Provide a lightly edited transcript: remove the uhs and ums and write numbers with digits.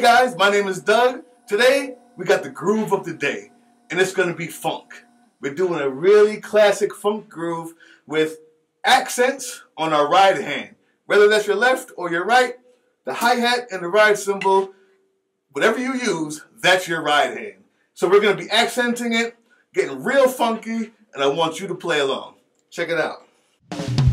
guys, my name is Doug. Today, we got the groove of the day, and it's going to be funk. We're doing a really classic funk groove with accents on our right hand. Whether that's your left or your right, the hi-hat and the ride cymbal, whatever you use, that's your right hand. So we're going to be accenting it, getting real funky, and I want you to play along. Check it out.